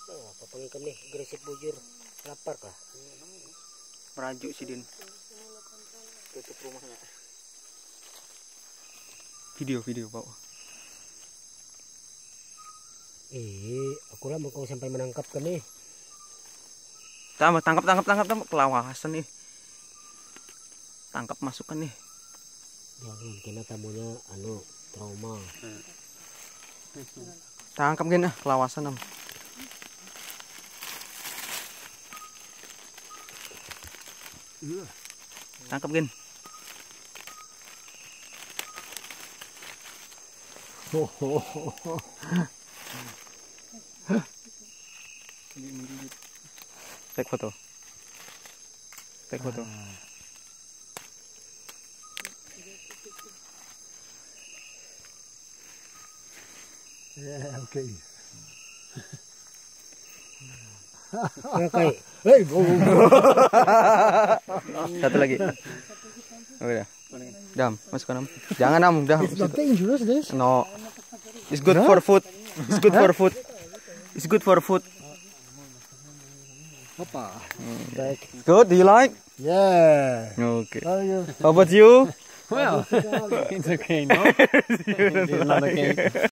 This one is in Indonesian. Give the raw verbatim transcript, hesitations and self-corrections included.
Oh, papangin kami agresif bujur. Lapar kah? Merajuk si Din. Tutup rumahnya. Video video Pak. Eh, aku lama kau sampai menangkap kami. Tambah tangkap tangkap tangkap tangkap kelawasan nih. Tangkap masukkan nih. Jangan kena tamunya anu trauma. Tangkap gini ah kelawasan am. Tangkap gini. Take foto. Take foto. Yeah, okay. Okay. Hey, go. Satu lagi. Oke dah. Dam, masukkan Am. Jangan Am, dah. It's not dangerous, this. No. It's good for food. It's good for food. It's good for food. Papa. Good. Do you like? Yeah. Okay. How are you? How about you? Well, it's okay, no? It's not okay.